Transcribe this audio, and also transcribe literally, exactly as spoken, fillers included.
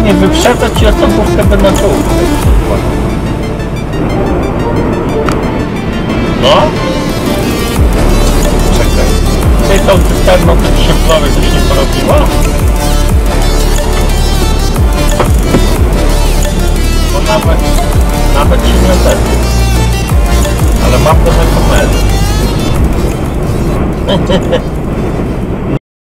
nie wyprzedza ci osobówkę by na czołówkę. No? Czekaj. Ty tą cysterną te trzy flory coś nie porobiła? Bo nawet, nawet się nie odezwie. Ale mam to na kamerę.